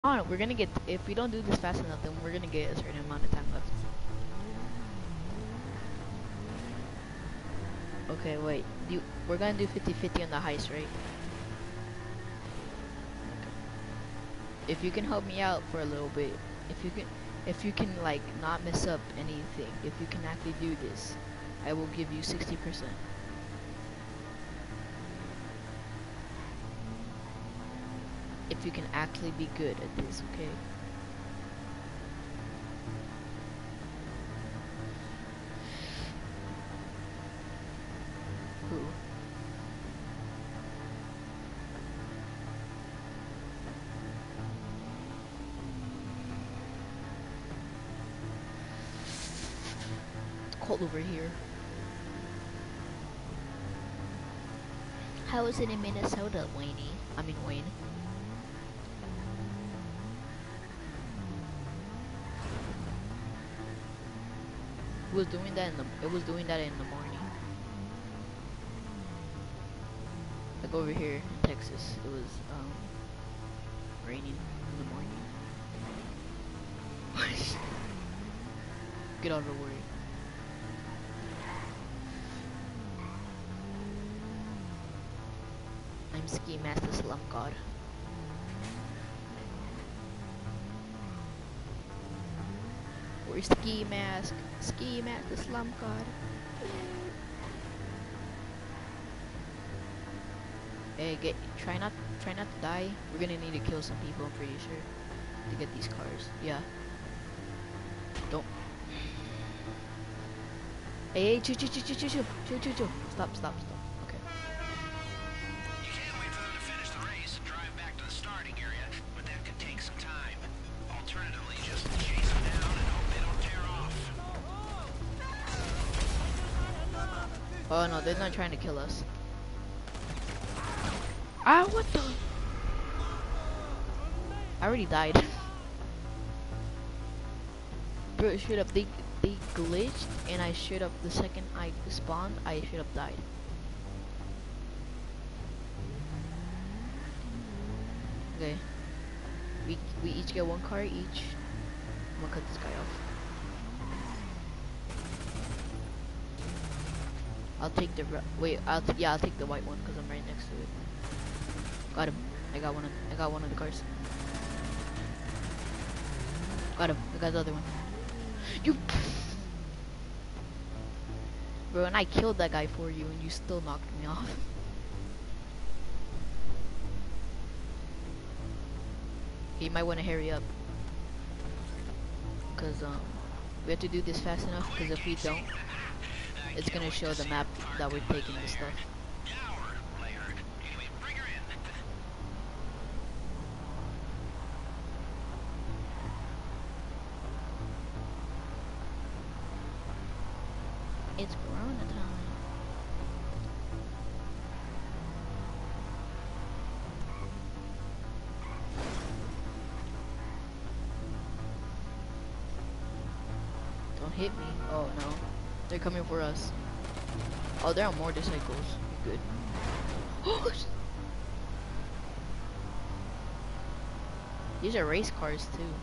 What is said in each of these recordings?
on, we're gonna get, if we don't do this fast enough, then we're gonna get a certain amount of time left. Okay, wait. We're gonna do 50-50 on the heist, right? If you can help me out for a little bit, if you can like not mess up anything, if you can actually do this, I will give you 60%. If you can actually be good at this, okay? Who? It's cold over here. How is it in Minnesota, Wayne? Wayne. It was doing that in the morning. Like over here in Texas, it was raining in the morning. Get out of the way. I'm Ski Master Slum God. Where's Ski Mask? Ski Master Slum God. Hey, try not to die. We're gonna need to kill some people, I'm pretty sure, to get these cars. Yeah. Don't. Hey, chill. Stop. Okay. You can't wait for them to finish the race and drive back to the starting area, but that could take some time. Alternatively, just chase them down and hope they don't tear off. Oh no, they're not trying to kill us. Ah, what the? I already died. Bro, straight up, they glitched, and I straight up, the second I spawned, I straight up died. Okay. We each get one car each. I'm gonna cut this guy off. I'll take the I'll take the white one because I'm right next to it. Got him. I got one of the cars. Got him. I got the other one. You. Bro, and I killed that guy for you, and you still knocked me off. Okay, you might want to hurry up, cause we have to do this fast enough. Cause if we don't, it's gonna show the map that we're taking this stuff. It's Corona time. Don't hit me. Oh no. They're coming for us. Oh, they're on motorcycles. Good. These are race cars too.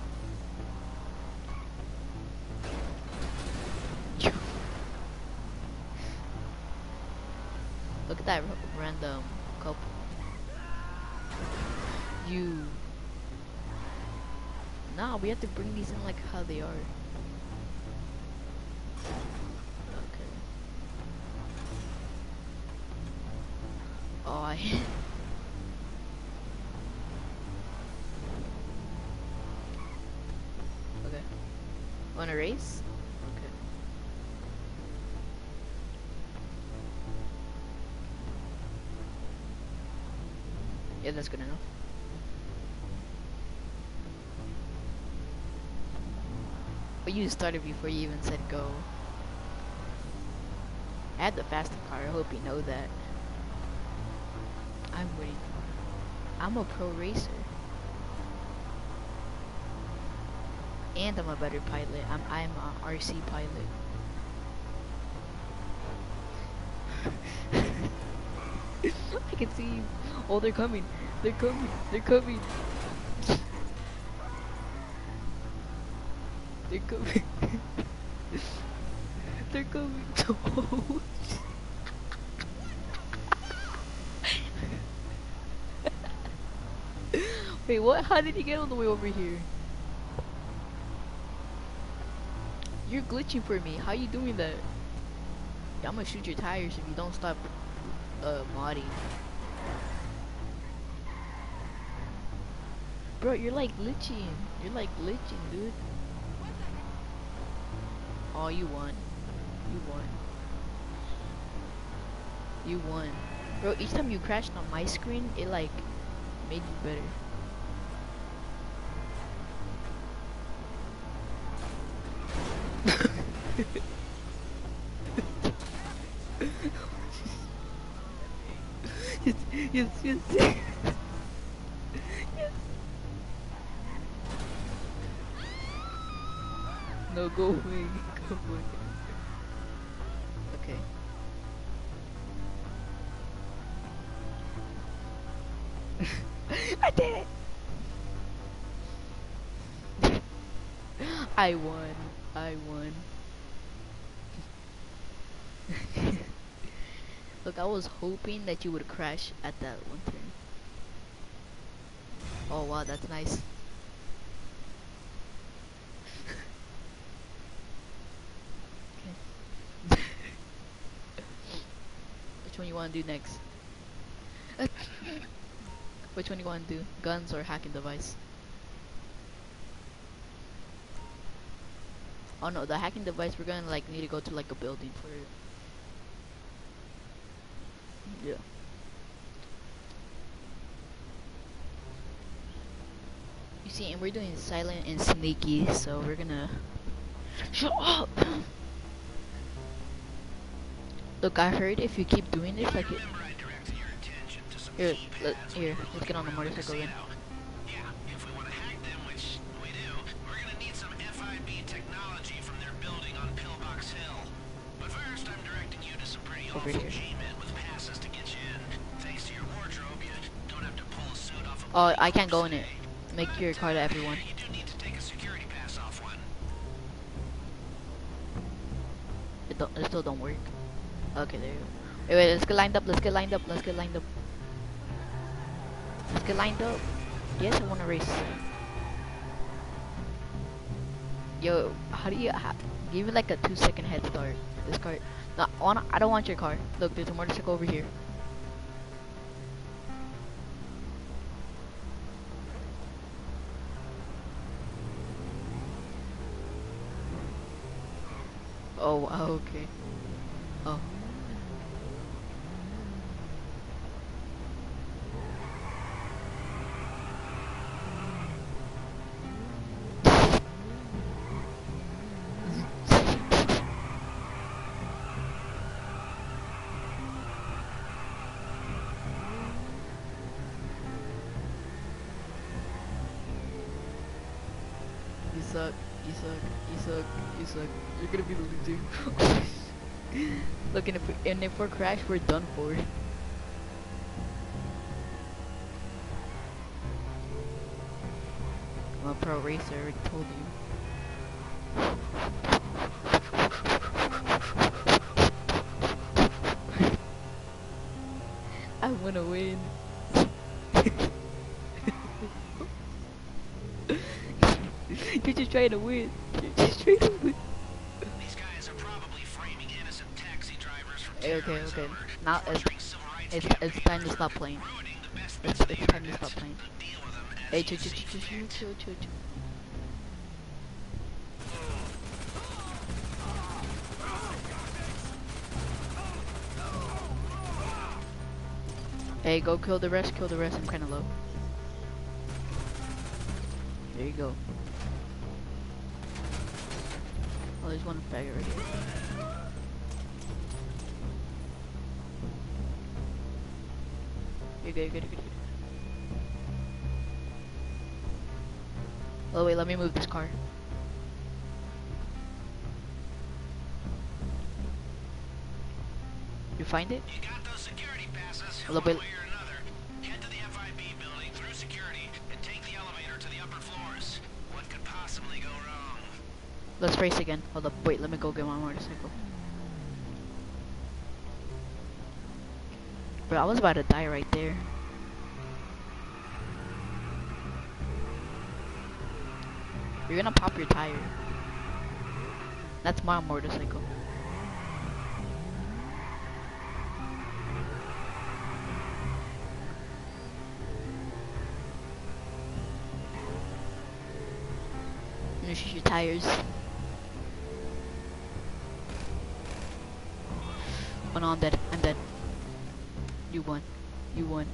Look at that random couple. Nah, we have to bring these in like how they are. Okay. Oh, okay. Wanna race? Okay. Yeah, that's good enough. But you started before you even said go. I had the faster car, I hope you know that. I'm winning. I'm a pro racer. And I'm a better pilot. I'm a RC pilot. I can see you. Oh, they're coming. They're coming. They're coming. They're coming to Wait, what? How did he get all the way over here? You're glitching for me. How you doing that? Yeah, I'm gonna shoot your tires if you don't stop modding. Bro, you're like glitching. You're like glitching, dude. Oh, you won. You won. You won. Bro, each time you crashed on my screen, it like made you better. yes, yes, yes. Yes. No, go away. Go away. Okay. I did it! I won. I won. Look, I was hoping that you would crash at that one turn. Oh wow, that's nice. Okay. Which one you want to do next? Which one you want to do? Guns or hacking device? Oh no, the hacking device, we're gonna like need to go to like a building for it. Yeah. You see, and we're doing silent and sneaky, so we're gonna... Shut up! Look, I heard if you keep doing this, like it... Here, let's get on the motorcycle then. Yeah, if we want to hack them, which we do, we're gonna need some FIB technology from their building on Pillbox Hill. But first, I'm directing you to some pretty Over awesome here. G-men with passes to get you in. Thanks to your wardrobe, you don't have to pull a suit off of... Oh, I can't go in it. Make your car to everyone. You do need to take a security pass off one. It still don't work. Okay, there you go. Wait, let's get lined up, let's get lined up, let's get lined up. Let's get lined up. Yes, I wanna race. Yo, how do you give me like a 2-second head start? This car, no, I don't want your car. Look, there's a motorcycle over here. Oh, okay. Oh. You suck, you suck, you suck, you suck. You're gonna be the loser. Look, and if we're crash, we're done for. I'm a pro racer, I already told you. I wanna win. You're just trying to win. You're just trying to win. These guys are probably framing innocent taxi drivers for Okay, terrorism okay. or Now torturing civil rights it's captives time to or stop playing. ruining the best It's bits of the time to internet. stop playing. Deal with them as Hey, you chill. see fit. Hey, go kill the rest, I'm kinda low. There you go. Oh, there's one faggot right here. You're good. Oh wait, let me move this car. You find it? You got those security passes. A One little bit. way or another. Head to the FIB building through security and take the elevator to the upper floors. What could possibly go wrong? Let's race again. Hold up. Wait, let me go get my motorcycle. Bro, I was about to die right there. You're gonna pop your tire. That's my motorcycle. You're gonna shoot your tires. Oh no, I'm dead. I'm dead. You won. You won.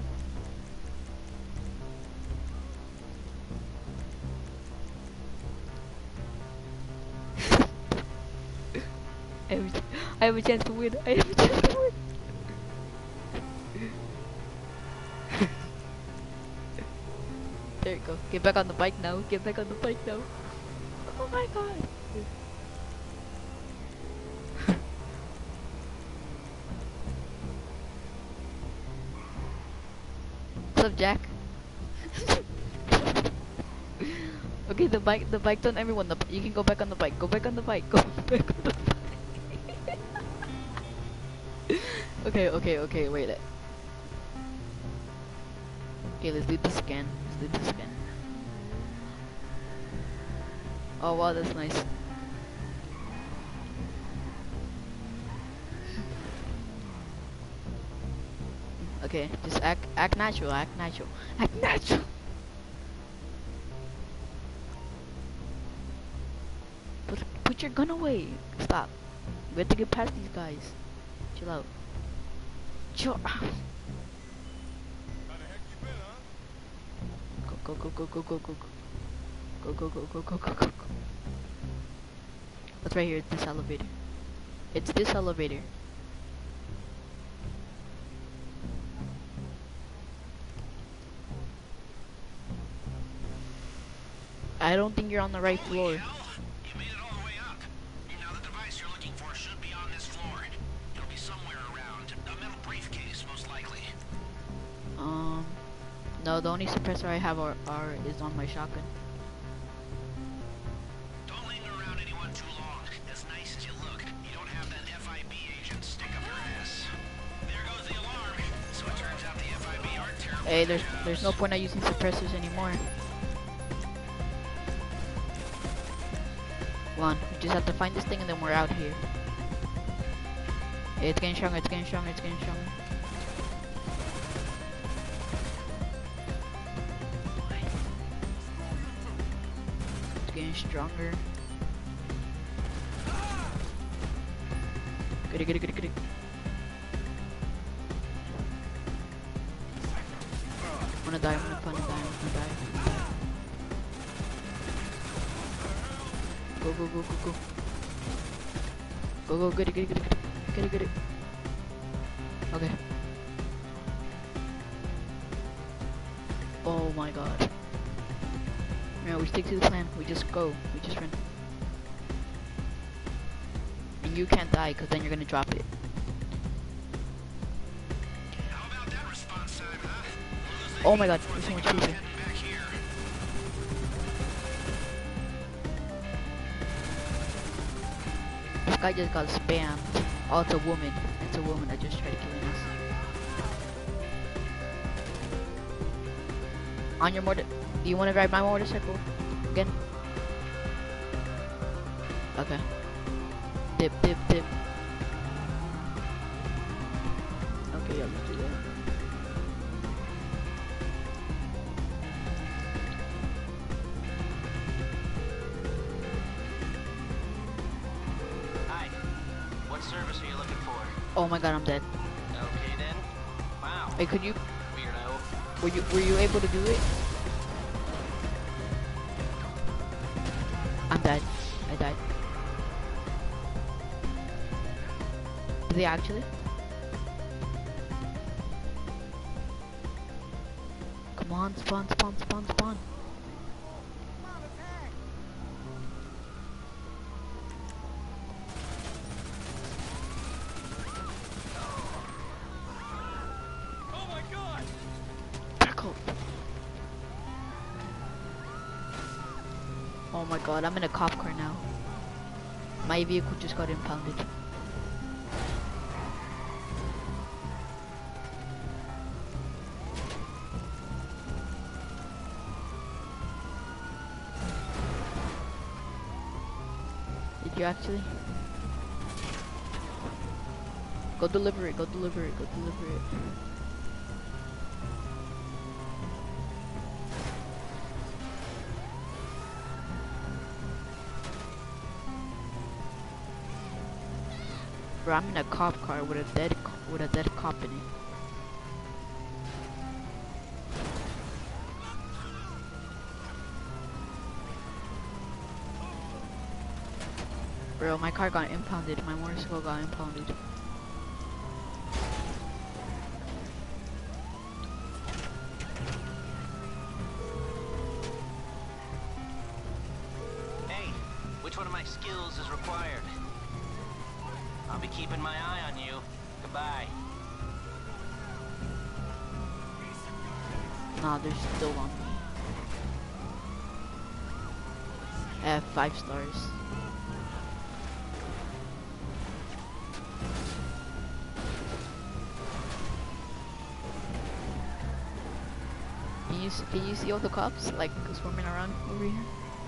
I have a chance to win. I have a chance to win. There you go. Get back on the bike now. Get back on the bike now. Oh my god. What's up, Jack? Okay, the bike's on everyone. You can go back on the bike. Go back on the bike. Go back on the bike. Okay, wait. Okay, let's do this again. Let's do this again. Oh wow, that's nice. Okay, just act natural, act natural. Act natural! Put your gun away. Stop. We have to get past these guys. Chill out. Chill out. Go, go, go, go, go, go, go. Go, go, go, go, go, go, go, go. What's right here? It's this elevator. It's this elevator. I don't think you're on the right floor. You made it all the way up. Now the device you're looking for should be on this floor. It'll be somewhere around a metal briefcase, most likely. No, the only suppressor I have is on my shotgun. Don't linger around anyone too long. As nice as you look, you don't have that FIB agent stick up your ass. There goes the alarm. So it turns out the FIB aren't terrible. Hey, there's no point in using suppressors anymore. Come on, we just have to find this thing and then we're out here. Hey, it's getting stronger, it's getting stronger, it's getting stronger. It's getting stronger. Get it, get it, get it, get it. I'm gonna die, I'm gonna die, I'm gonna die. Go, go, go, go, go. Go, go, get it, get it, get it, get it, get it. Okay. Oh my god. Yeah, we stick to the plan. We just go. We just run. And you can't die, because then you're gonna drop it. How about that response time, huh? Oh my god, there's so much people. Back here. This guy just got spammed. Oh, it's a woman. It's a woman that just tried killing us. On your motor. Do you want to ride my motorcycle again? Okay. Dip, dip, dip. Okay, yeah, let's do that. Hi. What service are you looking for? Oh my god, I'm dead. Okay then. Wow. Hey, could you? Weirdo. Were you able to do it? I'm dead. I died. Did they actually? Come on, spawn, spawn, spawn, spawn. Oh my god! Back up. Oh my god, I'm in a cop car now. My vehicle just got impounded. Did you actually? Go deliver it, go deliver it, go deliver it. Bro, I'm in a cop car with a dead cop in it. Bro, my car got impounded. My motorcycle got impounded. Hey, which one of my skills is required? I'll be keeping my eye on you. Goodbye. Nah, they're still on me. I have 5 stars. Can you see all the cops like swarming around over here?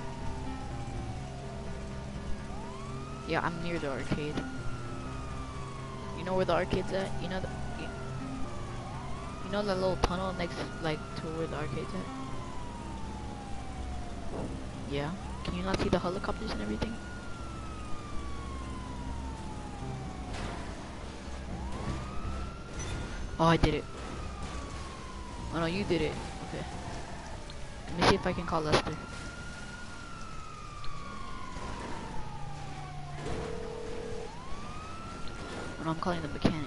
Yeah, I'm near the arcade. You know where the arcade's at? You know you know that little tunnel next like to where the arcade's at? Yeah. Can you not see the helicopters and everything? Oh, I did it. Oh no, you did it. Okay. Let me see if I can call Lester. Oh no, I'm calling the mechanic.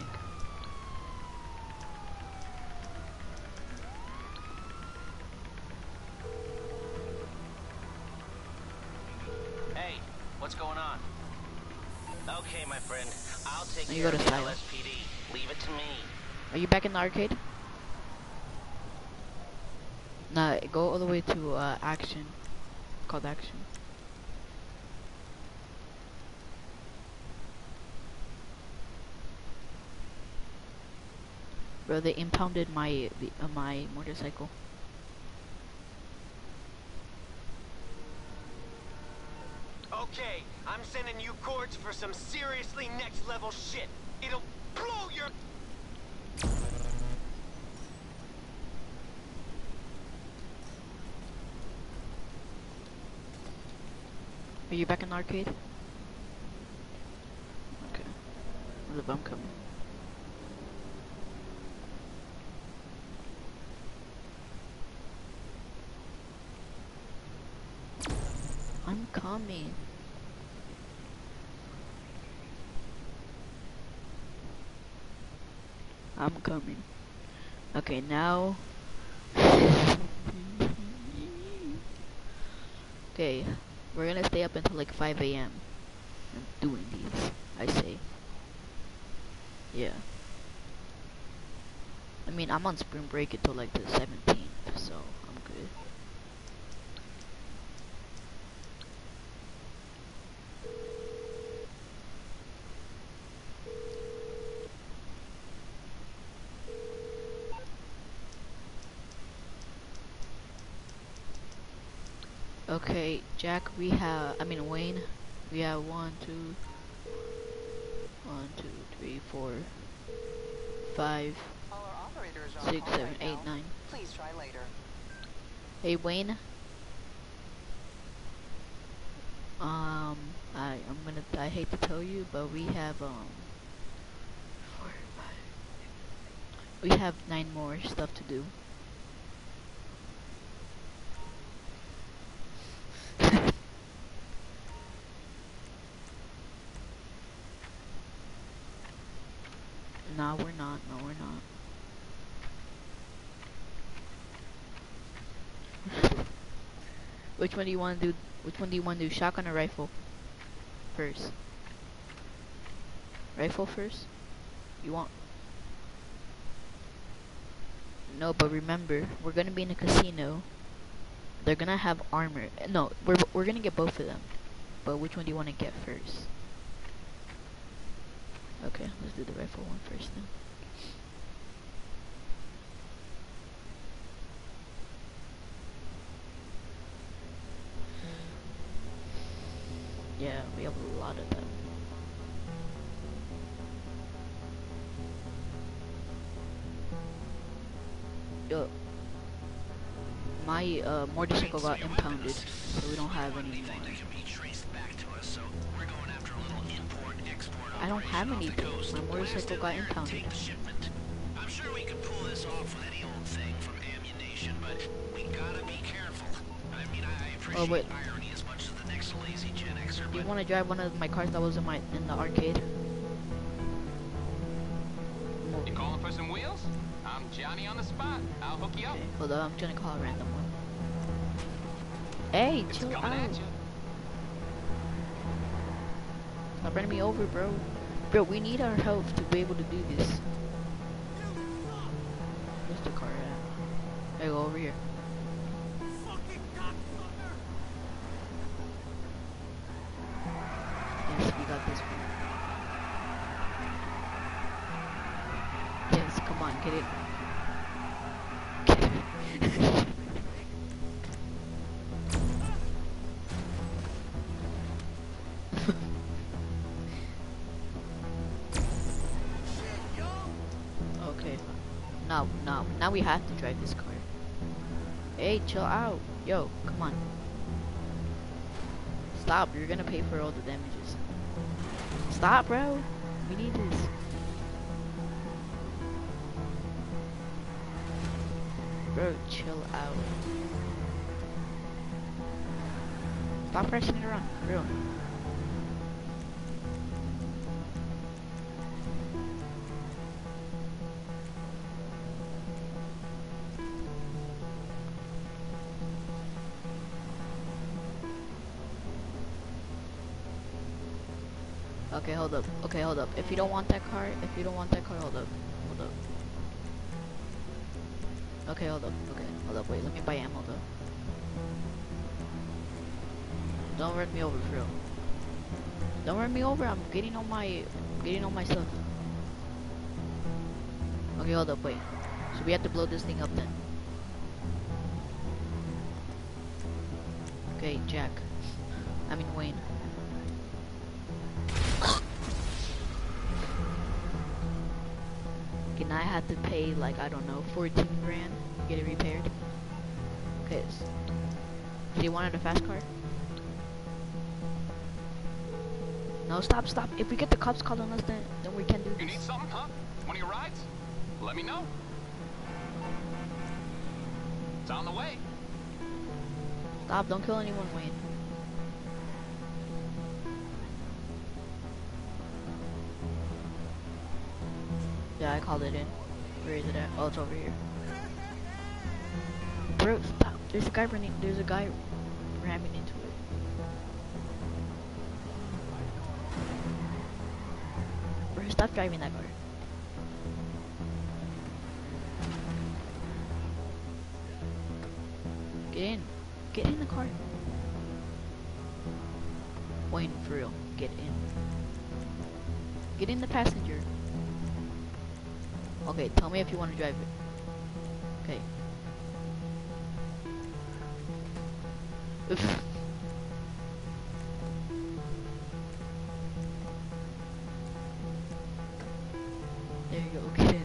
Hey, what's going on? Okay, my friend. I'll take Now you care go of to the Style. LSPD. Leave it to me. Are you back in the arcade? Nah, go all the way to action. Called action. Bro, they impounded my my motorcycle. Okay, I'm sending you cords for some seriously next level shit. It'll blow your... Are you back in the arcade? Okay. I'm coming. I'm coming. I'm coming. Okay, now. Okay, we're gonna stay up until like 5 a.m. and doing these, I say. Yeah. I mean, I'm on spring break until like the 17th, so I'm good. Okay, Jack, Wayne, we have 1, 2, 3, 4, 5, 6, 7, 8, 9. Please try later. Hey, Wayne. I hate to tell you, but we have 4, 5. We have 9 more stuff to do. Nah, we're not. No, we're not. Which one do you want to do? Which one do you want to do? Shotgun or rifle? First. Rifle first? You want? No, but remember, we're gonna be in a casino. They're gonna have armor. No, we're gonna get both of them. But which one do you want to get first? Okay, let's do the rifle one first then. Yeah, we have a lot of them. Yo, my motorcycle got impounded, so we don't have any more. I don't have anything. My motorcycle got impounded. I'm sure we could pull this off with any old thing from ammunition, but we gotta be careful. I mean, I Oh, appreciate but irony as much as the next lazy Gen Xer, do you but want to drive one of my cars that was in the arcade? You calling for some wheels? I'm Johnny on the spot. I'll hook you up. Okay, hold on, I'm gonna call a random one. Hey, It's chill coming out. at you. Stop running me over, bro. Bro, we need our health to be able to do this. Where's the car at? Hey, go over here. Yes, we got this one. Yes, come on, get it. Get it. Okay. Now we have to drive this car. Hey, chill out. Yo, come on. Stop, you're gonna pay for all the damages. Stop, bro. We need this. Bro, chill out. Stop pressing it around, for real. Okay, hold up. Okay, hold up. If you don't want that car, hold up. Hold up. Okay, hold up. Okay, hold up. Wait, let me buy ammo though. Don't run me over, for real. Don't run me over. I'm getting on my stuff. Okay, hold up. Wait. So we have to blow this thing up then. Okay, Jack. I mean Wayne. Okay, now I have to pay like, I don't know, 14 grand to get it repaired. Okay, do you want a fast car? No, stop. If we get the cops calling us, then we can do this. You need something, huh? One of your rides? Let me know. It's on the way. Stop, don't kill anyone, Wayne. Yeah, I called it in. Where is it at? Oh, it's over here. Bro, stop. There's a guy ramming into it. Bro, stop driving that car. Get in. Get in the car. Wayne, for real. Get in. Get in the passenger. Okay, tell me if you want to drive it. Okay. There you go, get in.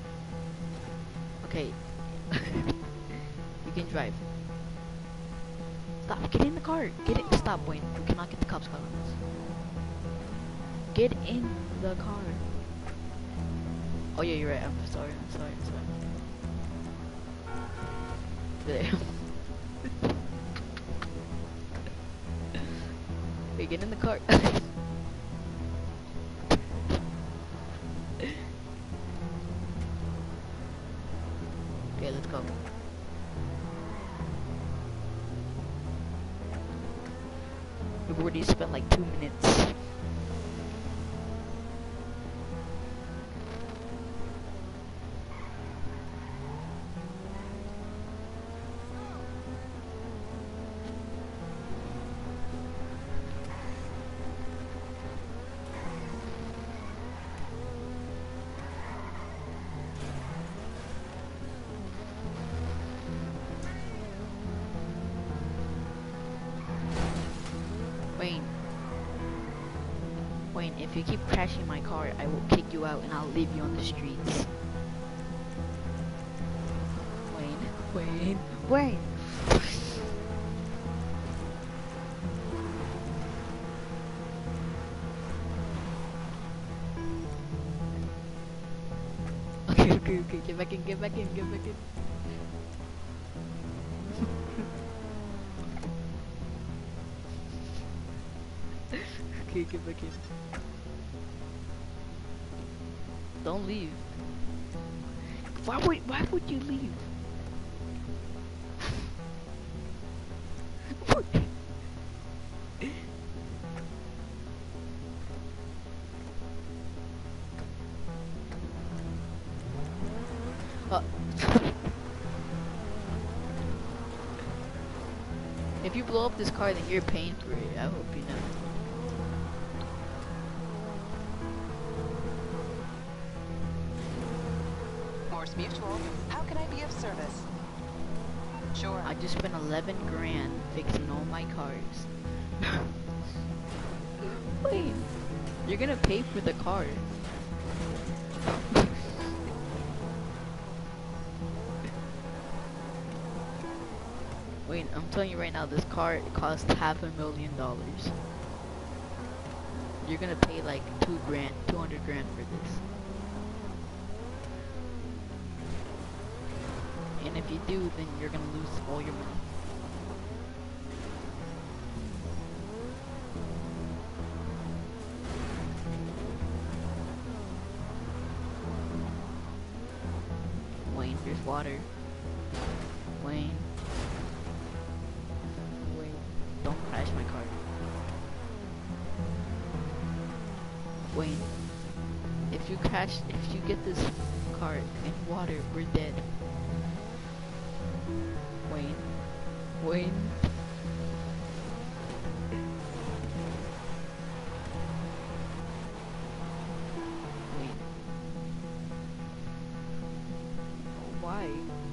Okay. You can drive. Stop, get in the car. Get it. Stop, Wayne. We cannot get the cops calling us. Get in the car. Oh yeah, you're right. I'm sorry. There. Wait, get in the car. Okay, let's go. We've already spent like 2 minutes. Wayne, if you keep crashing my car, I will kick you out and I'll leave you on the streets. Wayne, Wayne! Okay, get back in. Okay, get back in. Don't leave. Why would you leave? If you blow up this car, then you're paying for it. I hope you know. Morse Mutual, how can I be of service? Sure. I just spent 11 grand fixing all my cars. Wait, you're gonna pay for the car. Wait, I'm telling you right now, this car cost $500,000. You're gonna pay like 200 grand for this. And if you do, then you're gonna lose all your money. Wayne, here's water. Wayne. Don't crash my car. Wayne, if you get this car in water, we're dead. Wayne. Wayne. Why?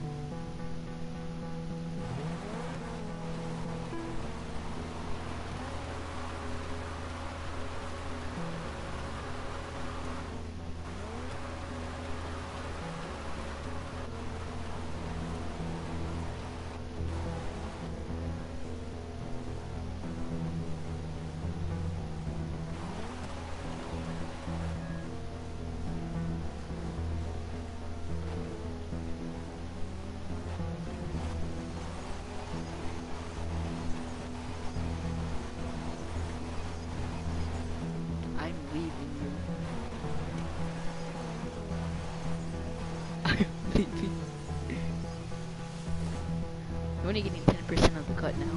I'm leaving you. I'm leaving. You're only getting 10% of the cut now.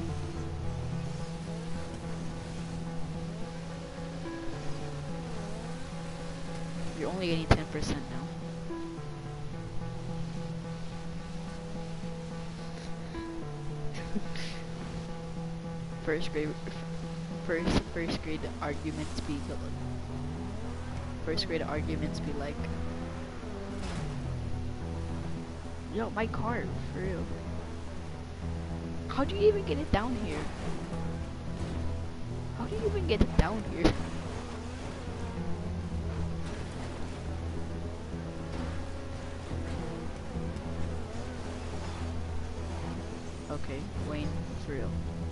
You're only getting 10% now. First grade arguments be like, yo, my car, for real. How'd you even get it down here? How do you even get it down here? Okay, Wayne, for real.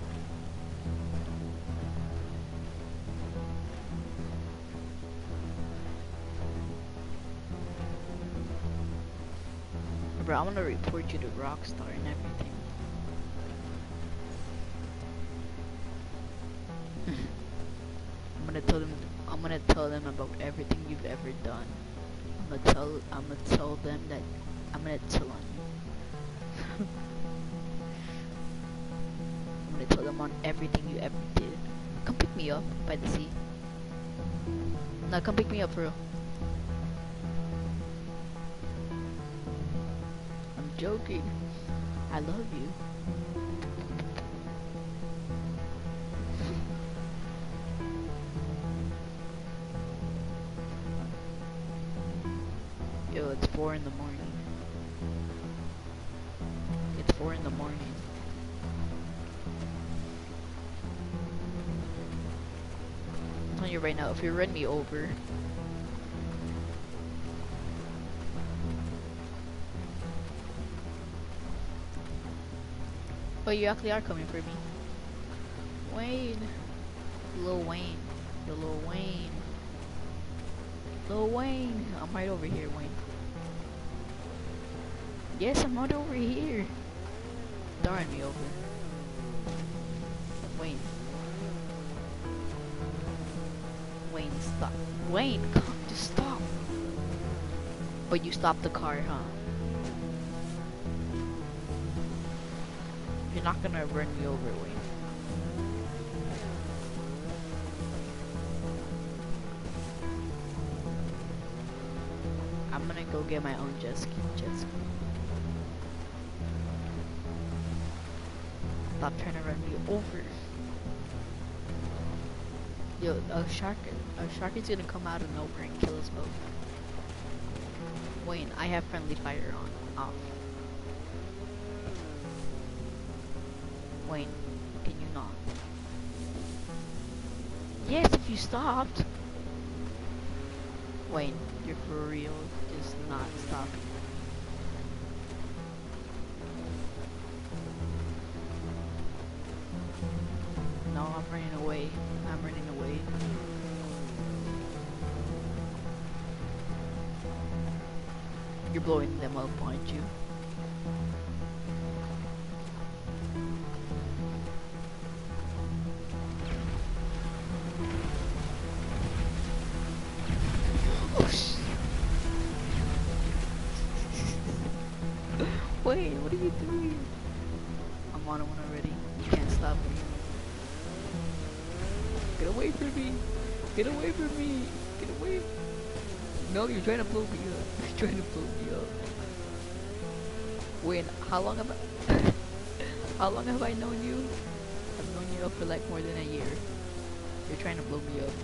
Bro, I'm gonna report you to Rockstar and everything. I'm gonna tell them about everything you've ever done. I'm gonna tell them that I'm gonna tell on you. I'm gonna tell them on everything you ever did. Come pick me up by the sea. No, come pick me up for real. I'm joking. I love you. Yo, it's 4 in the morning. It's 4 in the morning. telling you right now, if you run me over. Oh, you actually are coming for me. Wayne. Lil Wayne. The Lil Wayne. Lil Wayne. I'm right over here, Wayne. Yes, I'm right over here. Darn me over. Wayne. Wayne, stop. Wayne, come, just stop. But you stopped the car, huh? You're not gonna run me over, Wayne. I'm gonna go get my own jet ski. Stop trying to run me over. Yo, a shark is gonna come out of nowhere and kill us both. Wayne, I have friendly fire on off. Wayne, can you not? Yes, if you stopped. Wayne, you're for real. Just not stopping. No, I'm running away. I'm running away. You're blowing them up, aren't you? Wait, what are you doing? I'm on one already. You can't stop me. Get away from me! Get away from me! Get away! No, you're trying to blow me up. You're trying to blow me up. Wait, how long have I... how long have I known you? I've known you for like more than a year. You're trying to blow me up.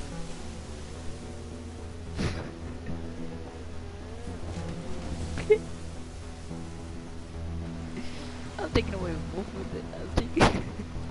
I'm taking away wolf with it. I'm taking...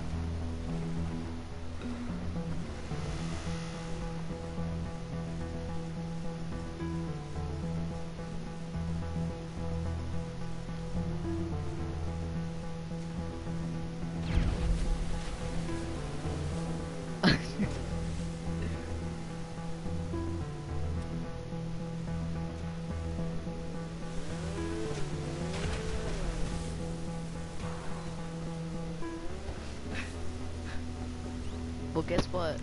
Well, guess what?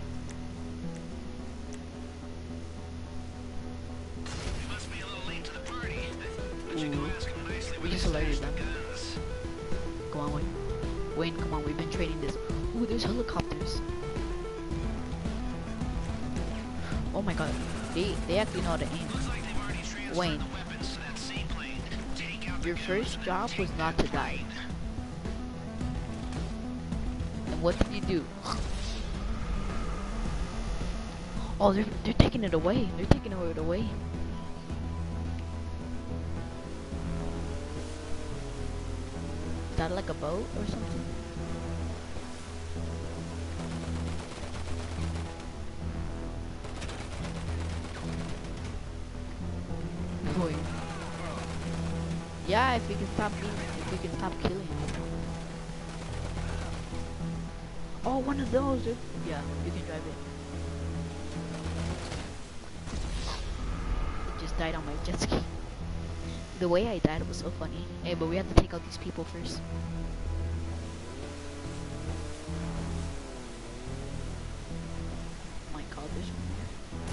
You must be a little late to the party. But you go ask him nicely We when he just alerted snatched the them. guns. Come on, Wayne. Wayne, come on. We've been training this. Ooh, there's helicopters. Oh my god. They actually know how to aim. Looks like they've already transferred Wayne, the weapons to that seaplane. Take out the your first guns, job take was not that to die. plane. And what did you do? Oh, they're taking it away. They're taking it away. Is that like a boat or something? Boy. Yeah, if we can stop killing. Oh, one of those. Yeah, you can drive it. It just died on my jet ski. The way I died was so funny. Hey, but we have to take out these people first. Oh my god, there's one more.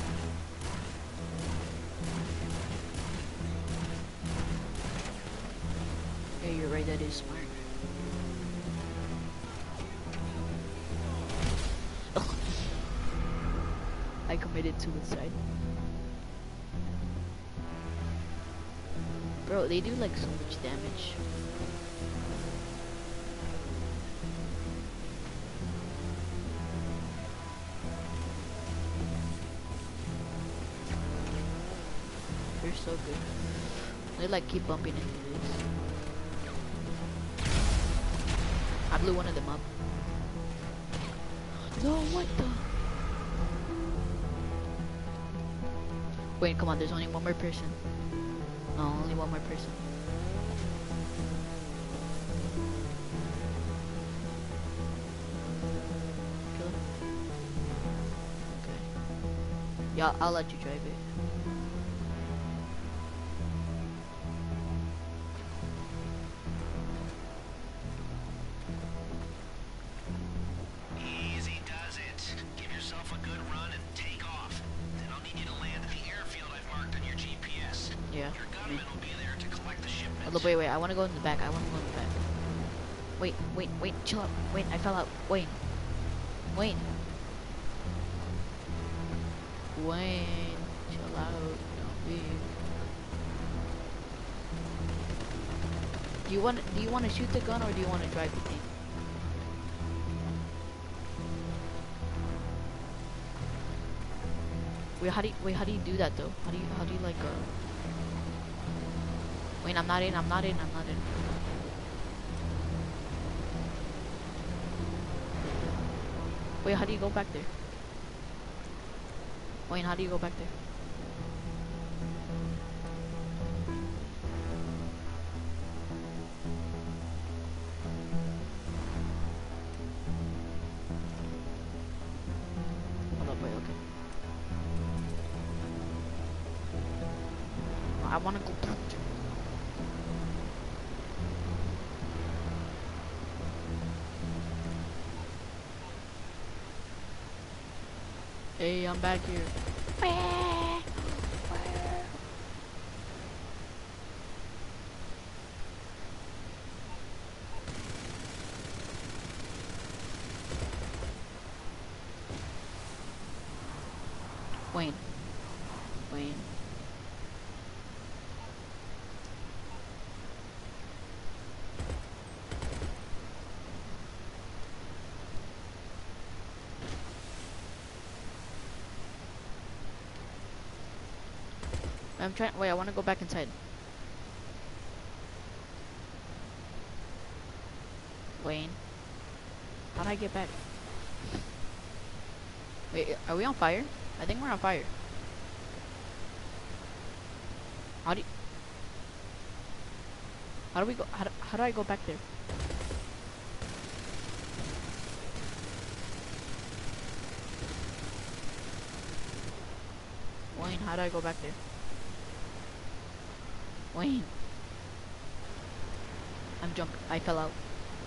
Yeah, you're right, that is smart. Ugh. I committed suicide. Bro, they do like so much damage. They're so good. They like keep bumping into this. I blew one of them up. No, what the? Wait, come on, there's only one more person. No, only one more person. Kill him? Okay. Yeah, I'll let you drive it. Easy does it. Give yourself a good run and take off. Then I'll need you to land at the airfield I've marked on your GPS. Yeah. Your gunman will be there to collect the shipment. Oh, wait, I want to go in the back. I want to go in the back. Wait, chill out. Wait, I fell out. Wayne. Chill out. Don't leave. Do you want to shoot the gun or do you want to drive the thing? Wait, how do you do that though? How do you like Wait, I'm not in. Wait, how do you go back there? Wayne, how do you go back there? Hold up, wait, okay. I wanna go back there. Hey, I'm back here. Wayne. I'm trying. Wait, I want to go back inside. Wayne, how do I get back? Wait, are we on fire? I think we're on fire. How do we go? How do I go back there? Wayne, how do I go back there? Wayne. I'm jumped. I fell out.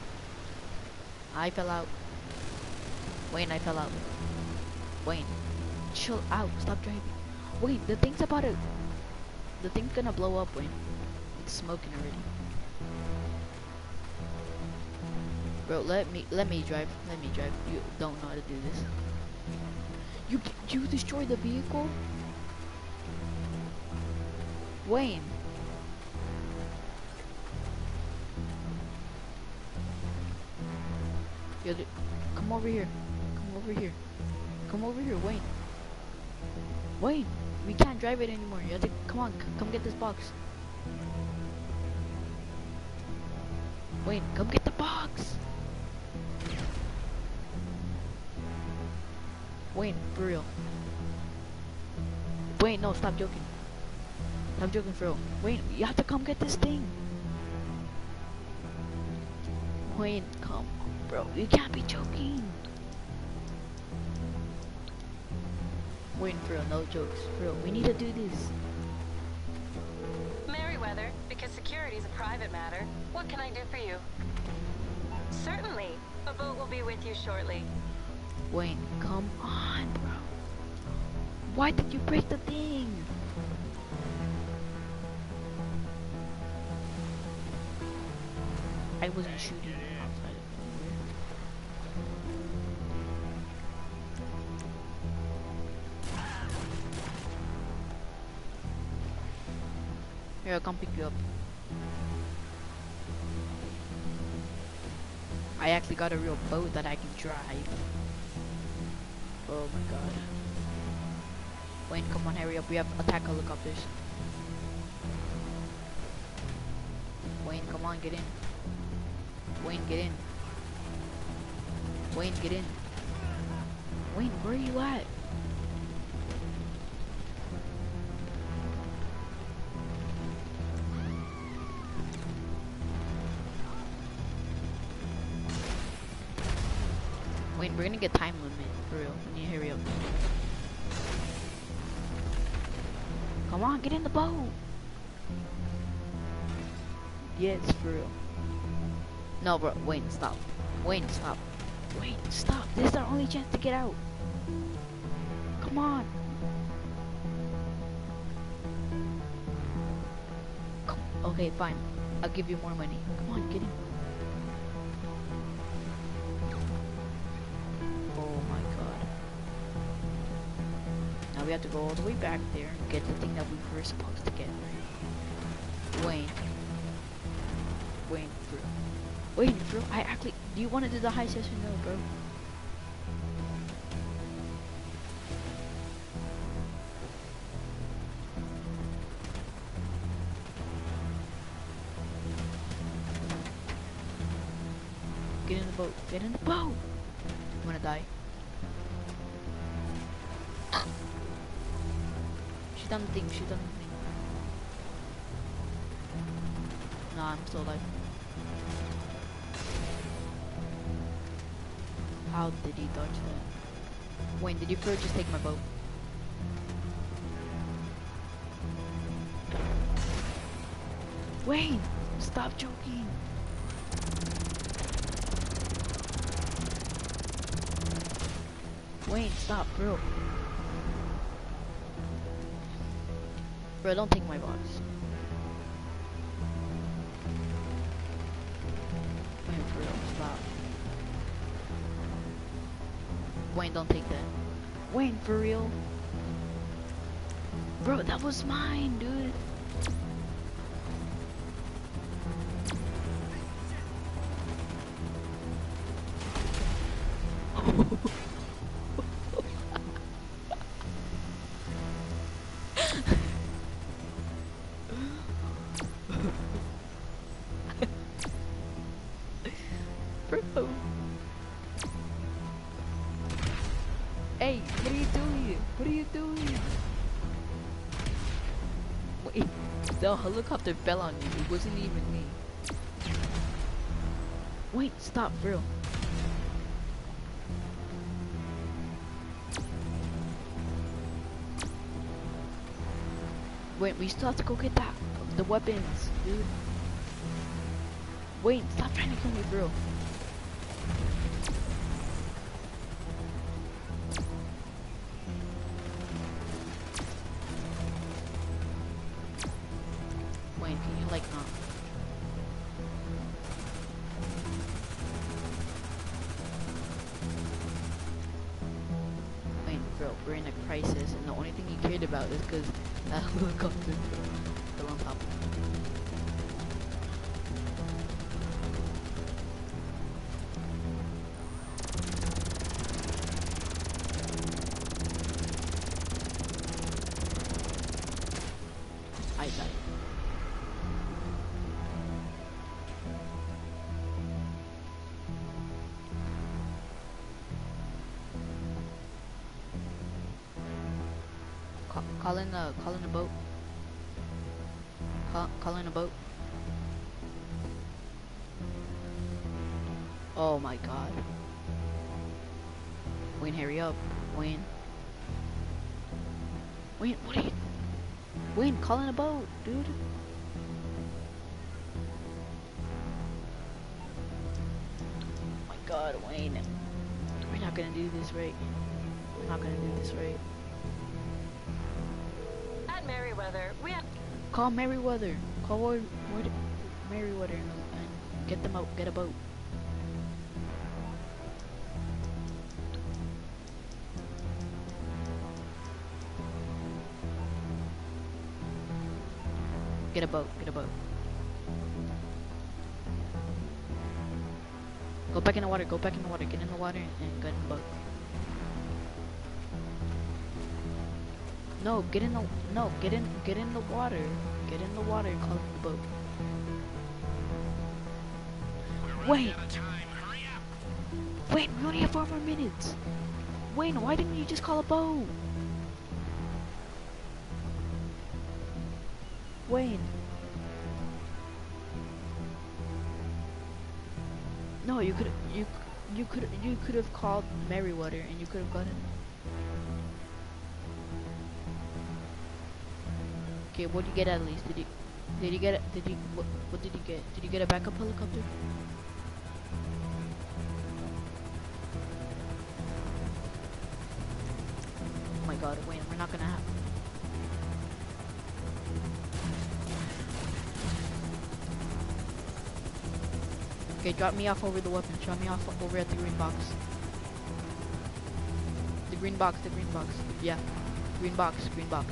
Wayne, I fell out. Wayne, chill out. Stop driving. Wait, the thing's about to... The thing's gonna blow up, Wayne. It's smoking already. Bro, let me drive. You don't know how to do this. You destroyed the vehicle? Wayne. Come over here. Wayne. Wayne, we can't drive it anymore. You have to, come on, come get this box. Wayne, come get the box. Wayne, for real. Wayne, no, stop joking. Stop joking for real. Wayne, you have to come get this thing. Wayne, come on, bro. You can't be joking. Wayne, for real, no jokes. For real, we need to do this. Merryweather, because security is a private matter, what can I do for you? Certainly. A boat will be with you shortly. Wayne, come on, bro. Why did you break the thing? I wasn't shooting outside of nowhere. Here, I'll come pick you up. I actually got a real boat that I can drive. Oh my god. Wayne, come on, hurry up. We have attack helicopters. Wayne, come on, get in. Wayne, get in. Wayne, get in. Wayne, where are you at? we're gonna get time limit for real. We need to hurry up. Come on, get in the boat. Yes, for real. No, bro. Wait, stop. Wait, stop. Wait, stop. This is our only chance to get out. Come on. Okay, fine. I'll give you more money. Come on, get in. Oh my god. Now we have to go all the way back there and get the thing that we were supposed to get. Wayne. Wayne, bro. Wayne, bro. I actually. Do you want to do the high session? No, bro. Get in the boat. Get in the boat. I'm gonna die. Shoot down the thing. Shoot down the thing. Nah, I'm still alive. How did he dodge that? Wayne, did you first just take my boat? Wayne, stop joking. Wayne, stop, bro. Bro, don't take my box. Wayne, for real, stop. Wayne, don't take that. Wayne, for real? Bro, that was mine, dude. Bro. Hey, what are you doing? What are you doing? Wait, the helicopter fell on me. It wasn't even me. Wait, stop, bro. Wait, we still have to go get that. The weapons, dude. Wait, stop trying to kill me, bro. Wait, can you like not? Wait, bro, we're in a crisis, and the only thing you cared about is because that helicopter fell on top of me. I died. Call in the boat. Call in a boat. Oh my god. Wayne, hurry up. Wayne. Wayne, what are you? Wayne, call in a boat, dude. Oh my god, Wayne. We're not gonna do this right. We're not gonna do this right. At Merryweather, we have... Call Merryweather. Call Merryweather and get them out. Get a boat. Get a boat. Get a boat. Go back in the water. Go back in the water. Get in the water and get in the boat. No, get in the get in the water. Get in the water and call in the boat. Wait. Wait, we only have 4 more minutes. Wayne, why didn't you just call a boat? Wayne. No, you could you could have called Merrywater and you could have gotten. Okay, what did you get at least? Did you get it? Did you what did you get? Did you get a backup helicopter? Oh my God, Wayne, we're not gonna have. Okay, drop me off over the weapons. Drop me off over at the green box. The green box. The green box. Yeah, green box. Green box.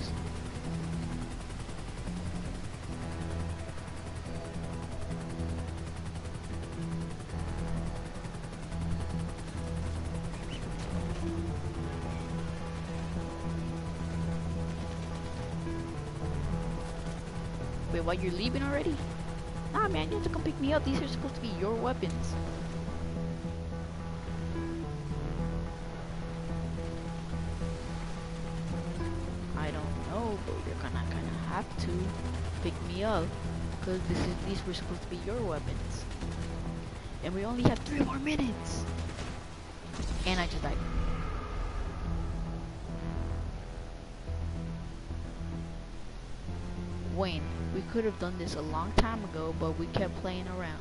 Wait, what? You're leaving already? Nah, man, you have to come pick me up. These are supposed to be your weapons. I don't know, but you're gonna kind of have to pick me up because these were supposed to be your weapons, and we only have 3 more minutes. And I just died. Wayne, we could have done this a long time ago, but we kept playing around.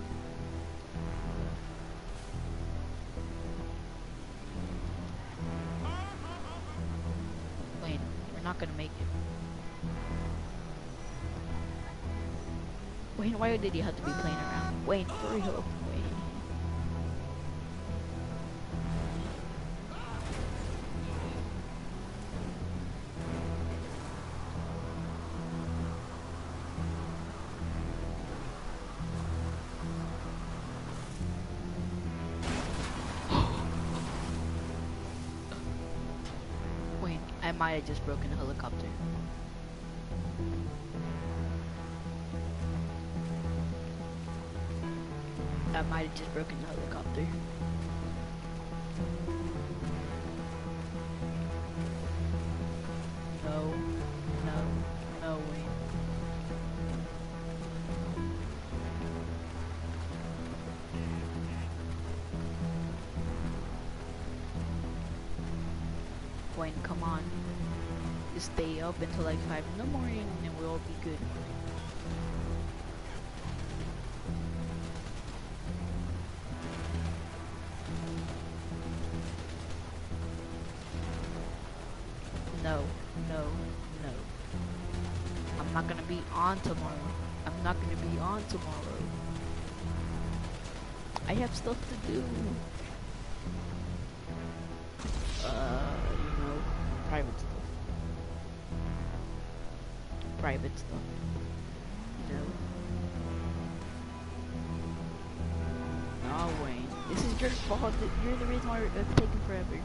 Wayne, we're not gonna make it. Wayne, why did you have to be playing around? Wayne, for real. Wayne. Wayne, I might have just broken a helicopter. I might have just broken the helicopter. No, no, no, Wayne. Wayne, come on. Just stay up until like 5 in the morning and we'll all be good. No, no, no. I'm not gonna be on tomorrow. I'm not gonna be on tomorrow. I have stuff to do. You know, private stuff. Private stuff. You know. No, Wayne. This is your fault. You're the reason why it's taking forever.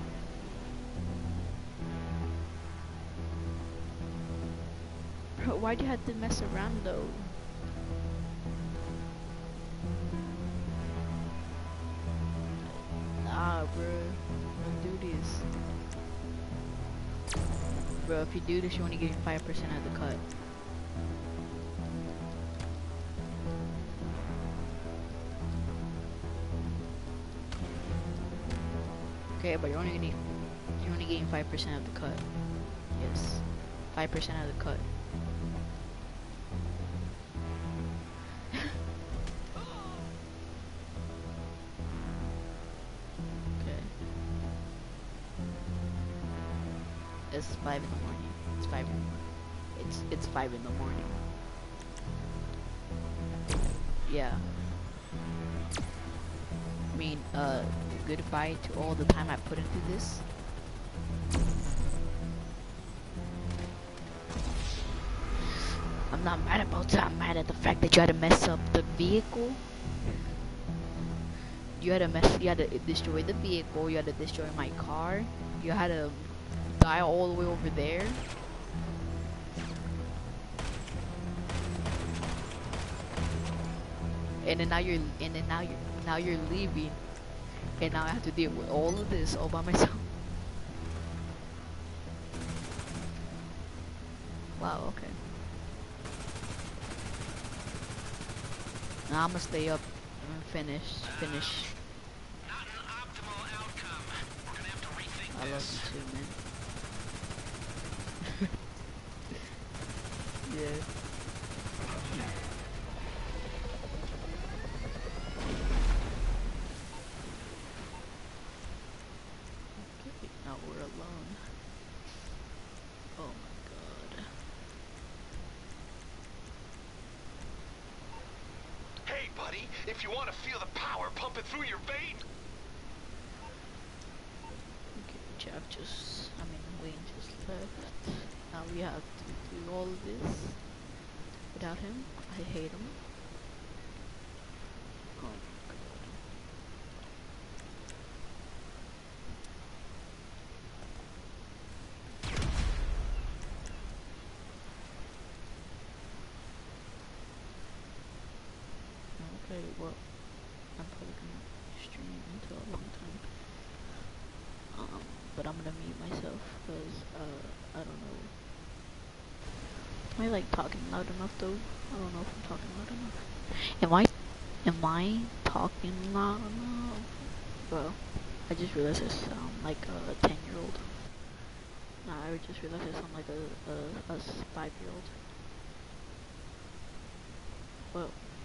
Bro, why'd you have to mess around though? Nah, bro. Don't do this. Bro, if you do this, you only get 5% of the cut. Okay, but you're only getting 5% of the cut. Yes, 5% of the cut. Okay. It's 5 in the morning. It's 5 in the morning. It's 5 in the morning. Yeah. I mean, goodbye to all the time I put into this. I'm not mad about that. I'm mad at the fact that you had to mess up the vehicle. You had to destroy the vehicle. You had to destroy my car. You had to die all the way over there. And then now you're leaving. And now I have to deal with all of this all by myself. Wow, okay. Now I'm gonna stay up and finish. this. love you too, man. Yeah. Okay, now we're alone. Oh my god. Hey, buddy, if you want to feel the power pumping through your veins. Okay, Jack just, I mean, Wayne just left. Now we have to do all of this without him. I hate him. Oh my god. Okay, well, I'm probably gonna stream until a long time. But I'm gonna mute myself because, I don't know. Am I like talking loud enough though? I don't know if I'm talking loud enough. Am I talking loud enough? Well, I just realized I sound like a 10-year-old. Nah, I just realized I sound like a 5-year-old. Well,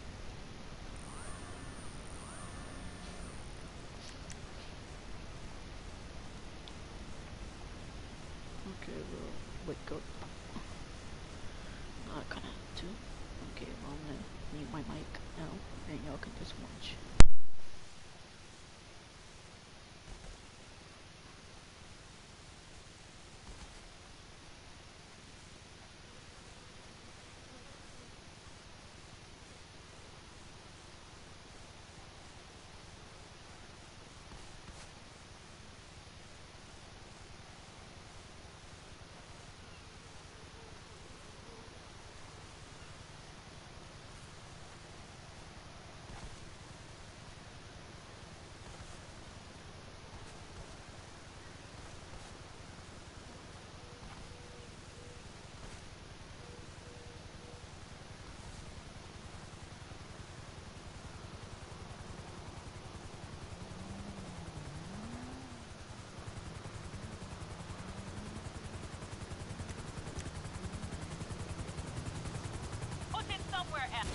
okay, well, wake up. I kinda have to. Okay, well, I'm gonna mute my mic now, and y'all can just watch. Put it somewhere else.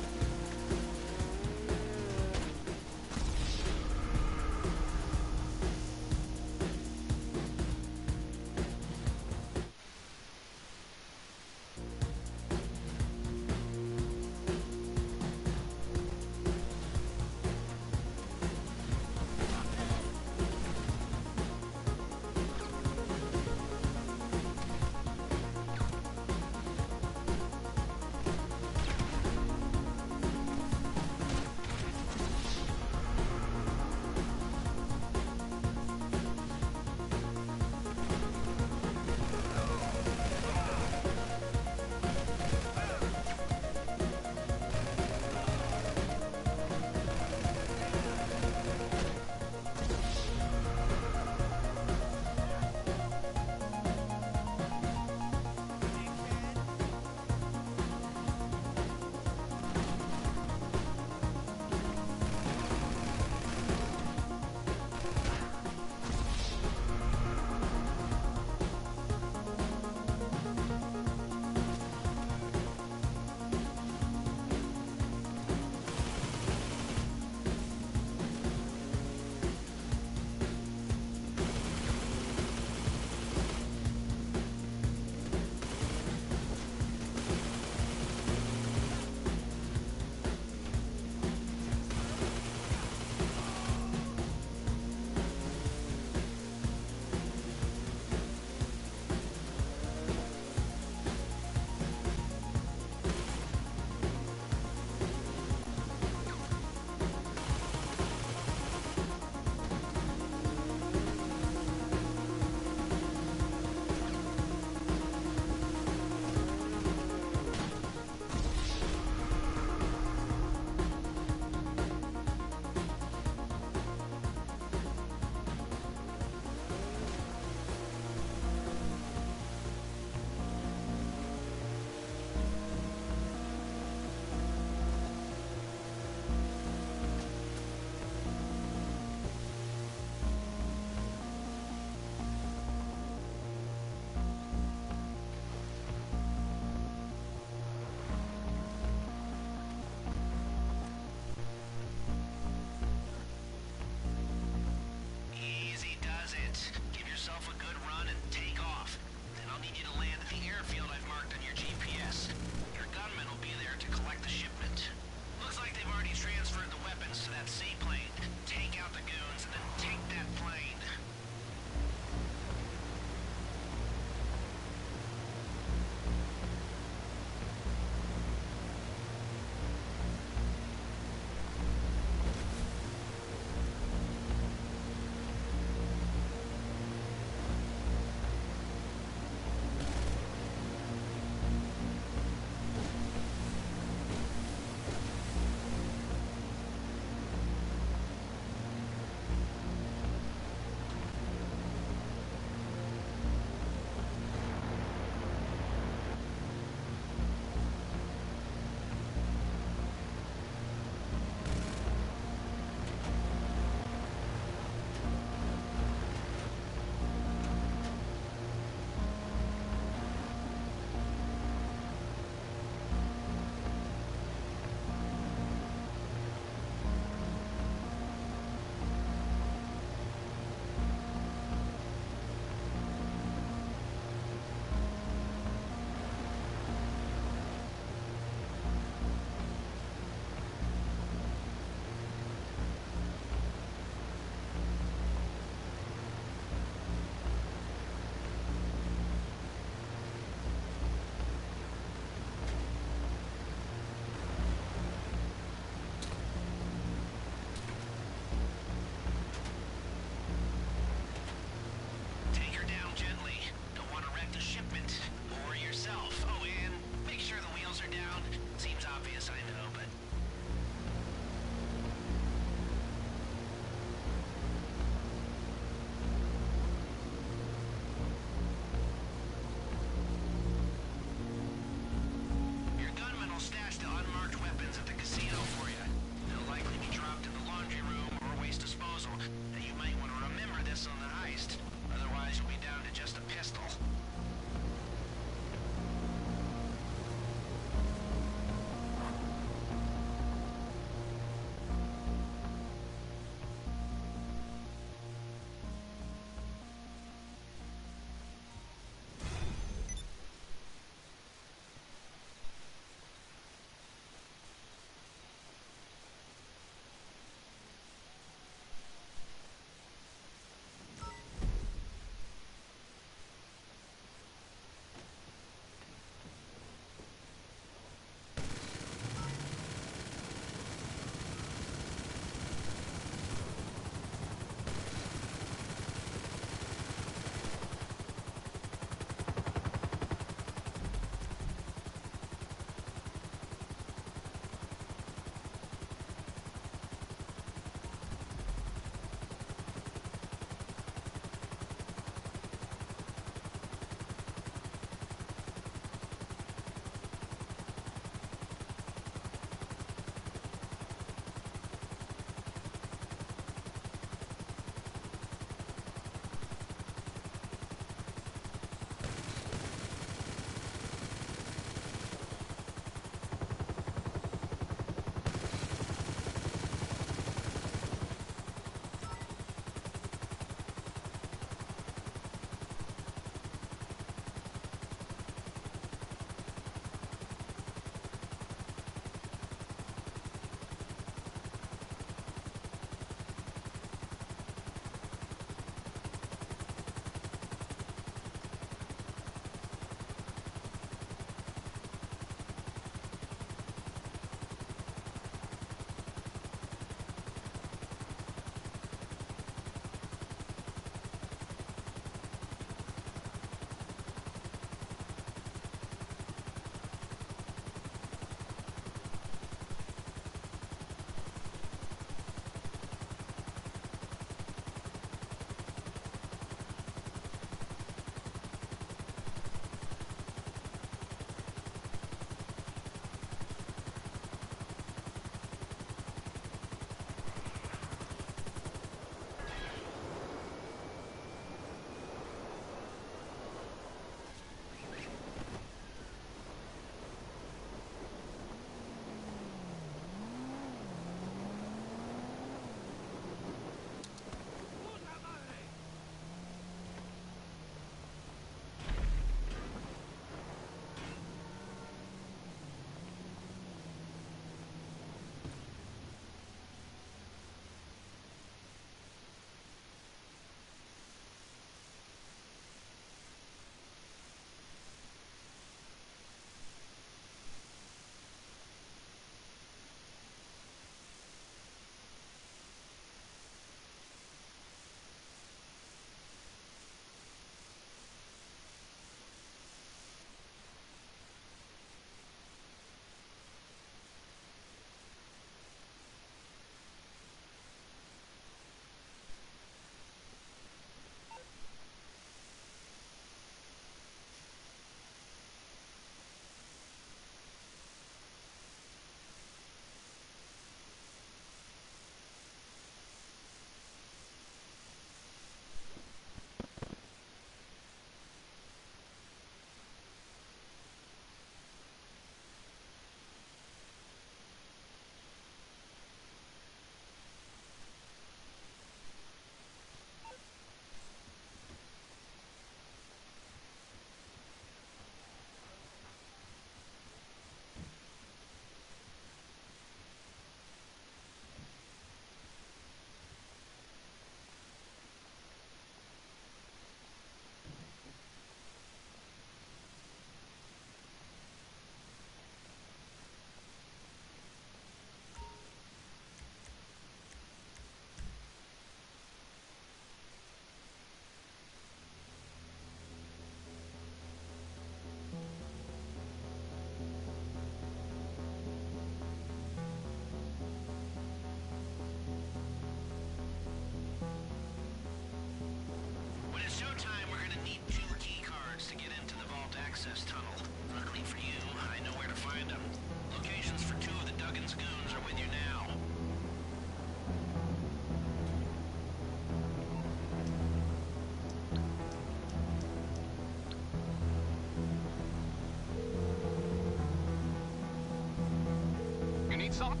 Need something?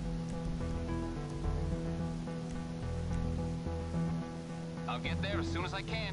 I'll get there as soon as I can.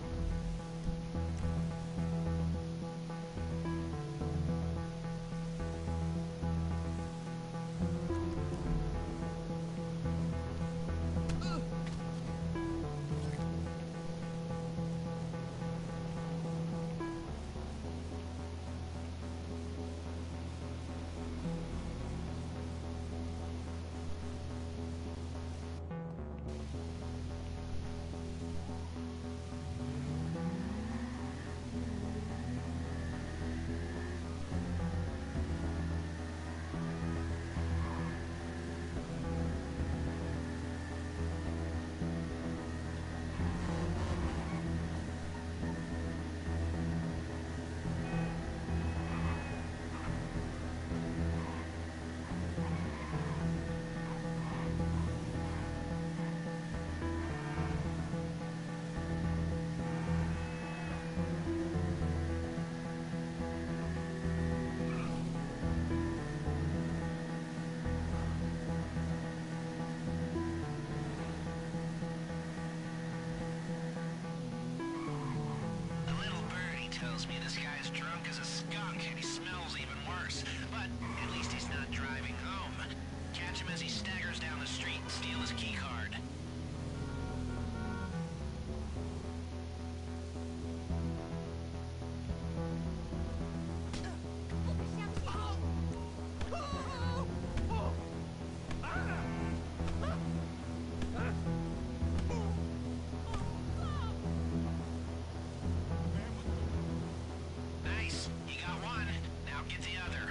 The little birdie tells me this guy's drunk as a skunk and he smells even worse. But at least he's not driving home. Catch him as he staggers down the street and steal his key card. Nice. You got one. Now get the other.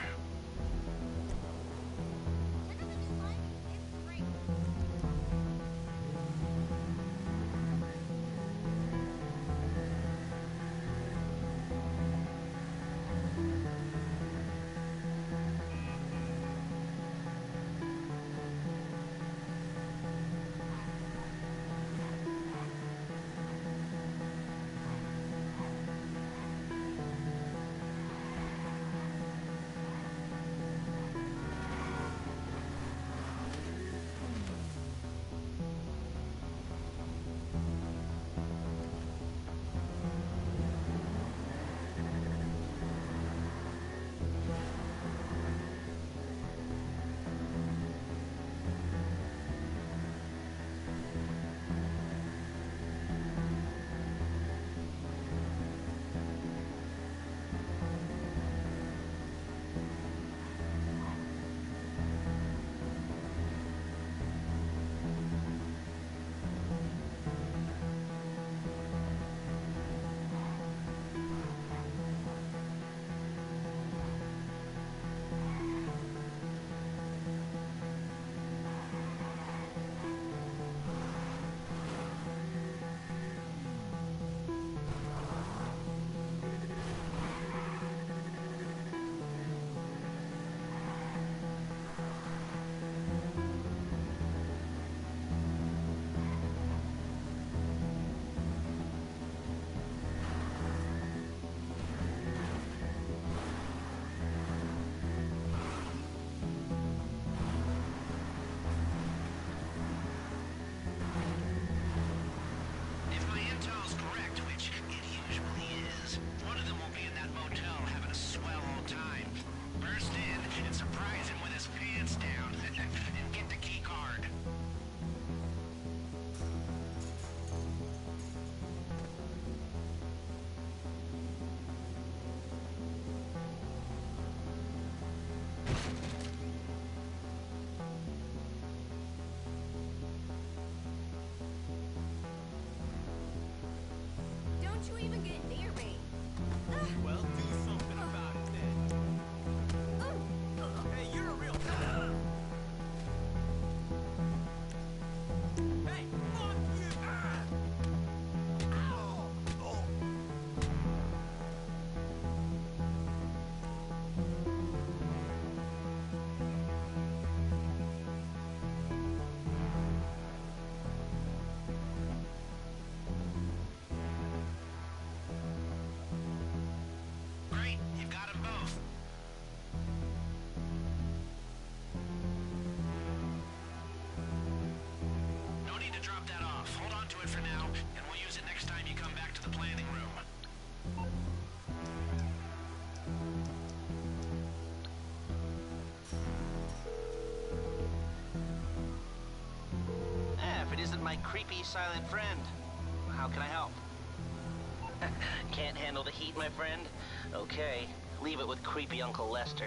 If my intel's correct, which it usually is, one of them will be in that motel having a swell old time. Burst in and surprise him with his pants down and get the key card. Don't you even get near me. Well, do something about it then. Hey, you're a real. Hey, fuck you! Ow! Oh. my creepy silent friend. How can I help? Can't handle the heat, my friend? Okay, leave it with creepy Uncle Lester.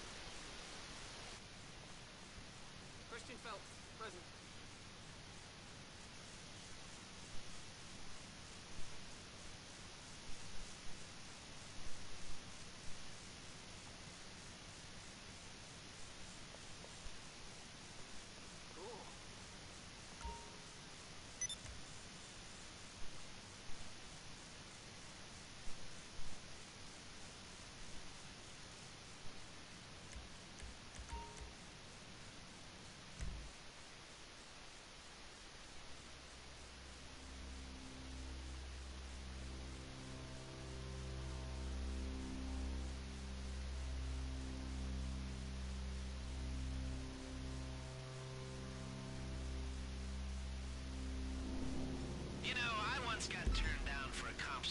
Christian Phelps, present.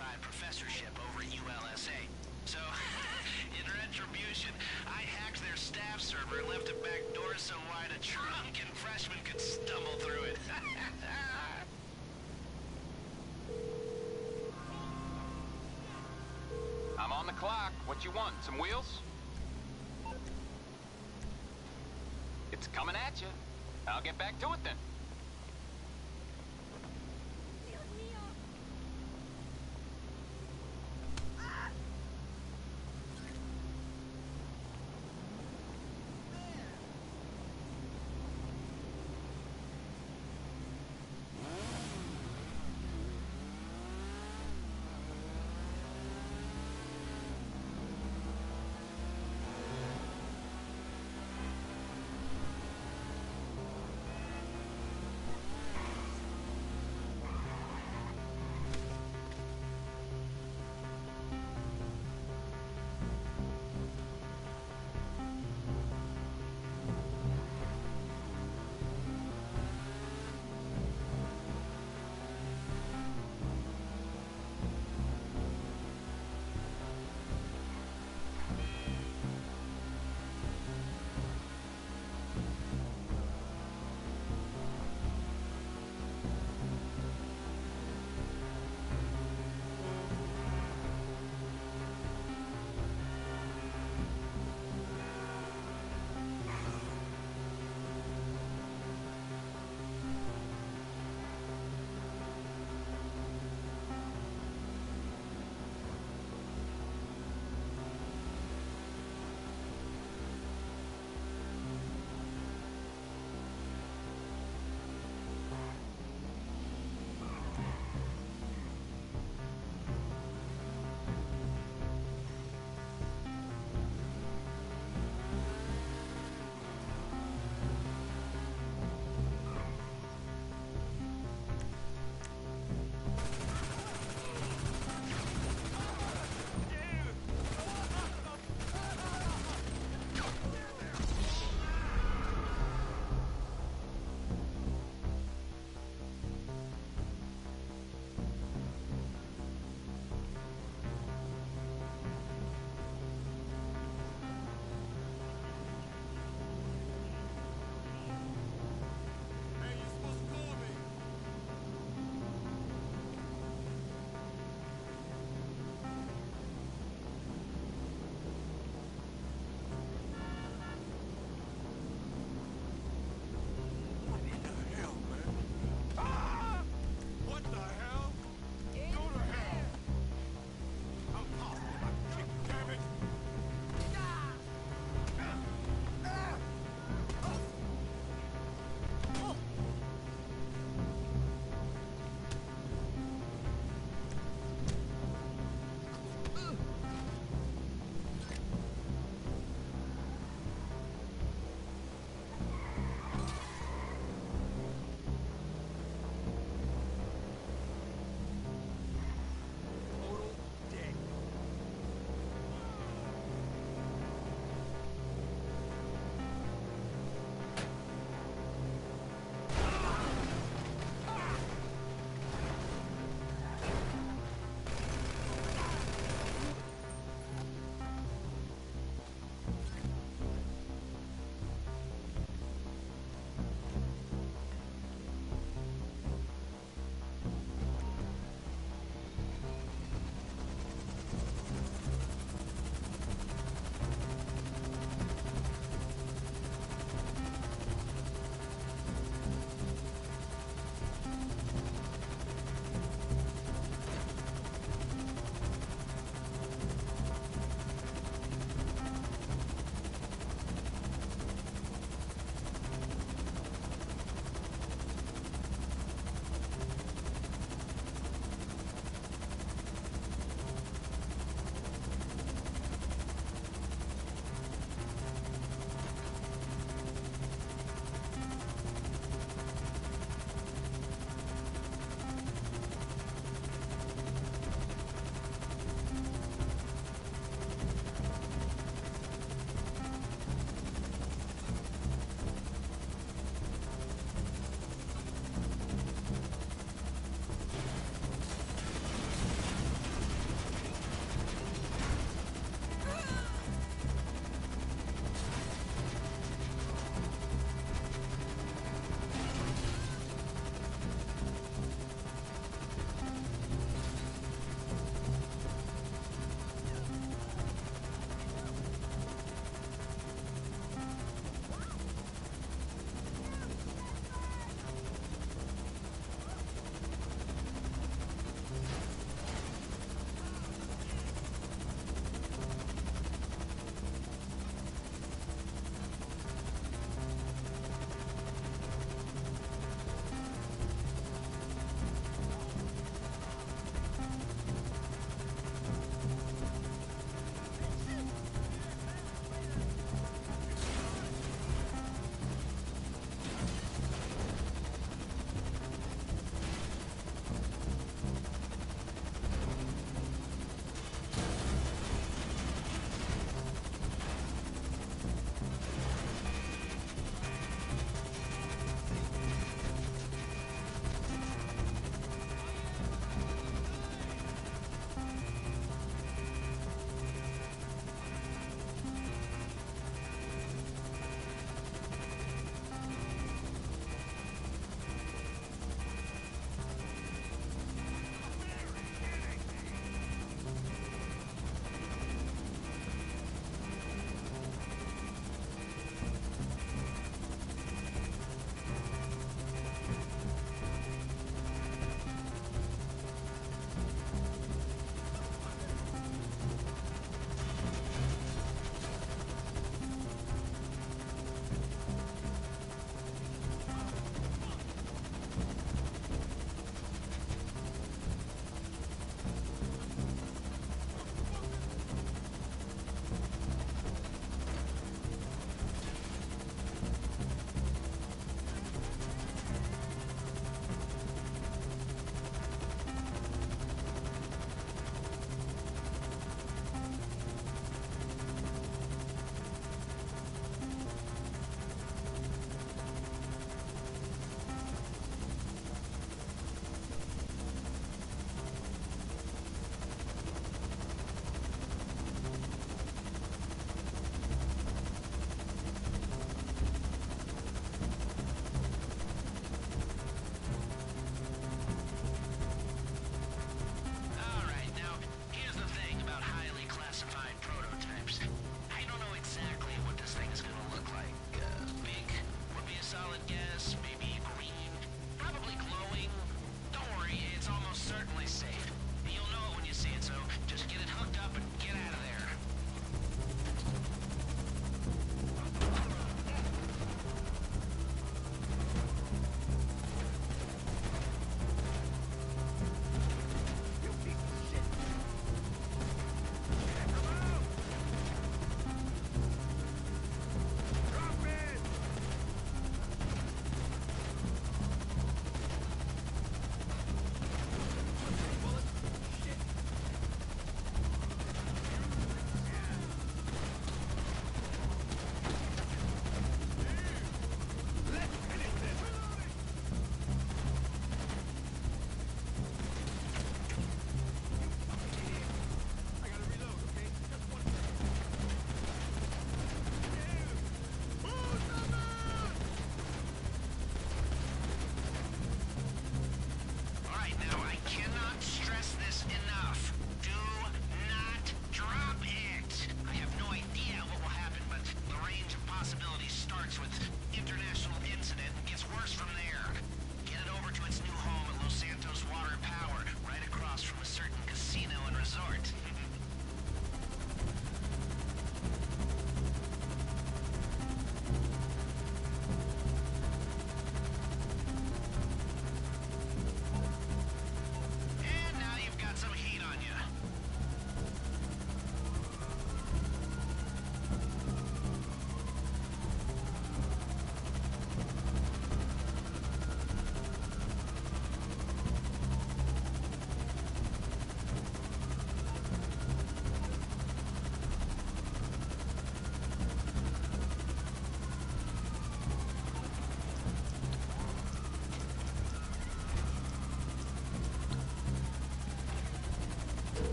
alongside professorship over at ULSA. So, in retribution, I hacked their staff server and left a back door so wide a drunken freshman could stumble through it. I'm on the clock. What you want? Some wheels? It's coming at you. I'll get back to it then.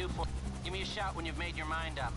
do for you. Give me a shout when you've made your mind up.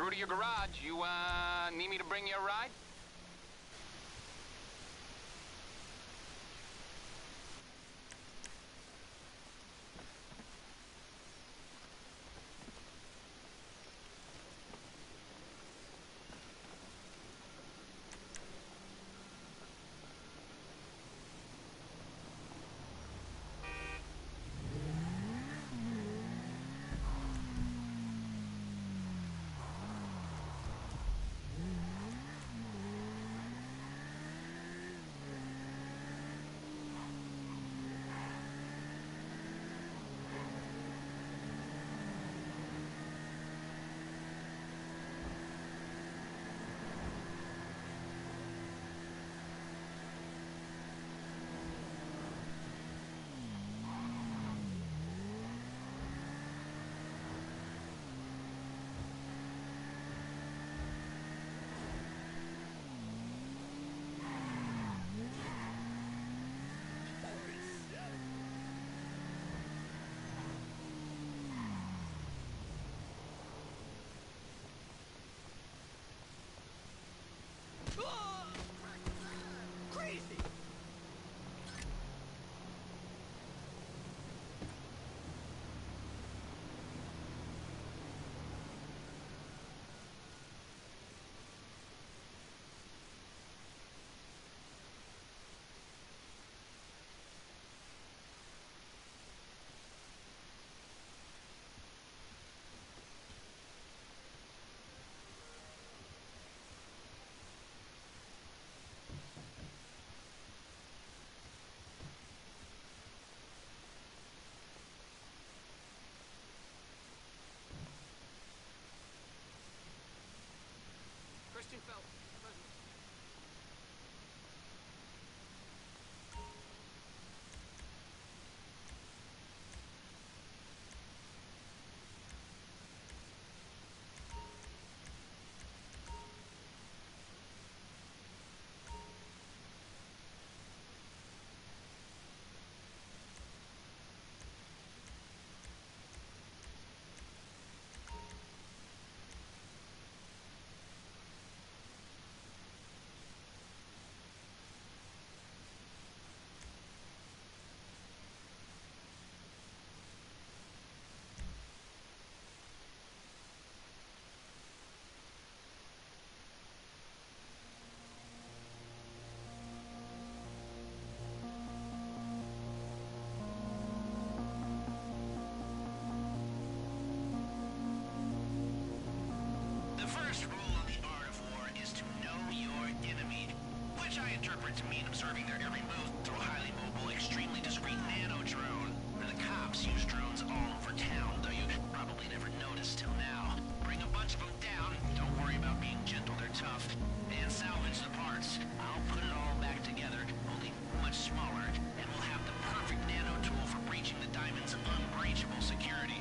through to your garage. You, need me to bring you a ride? Crazy! Christian Phelps, present. The first rule of the art of war is to know your enemy, which I interpret to mean observing their every move through a highly mobile, extremely discreet nano drone. The cops use drones all over town, though you probably never noticed till now. Bring a bunch of them down, don't worry about being gentle, they're tough, and salvage the parts. I'll put it all back together, only much smaller, and we'll have the perfect nano tool for breaching the Diamond's unbreachable security.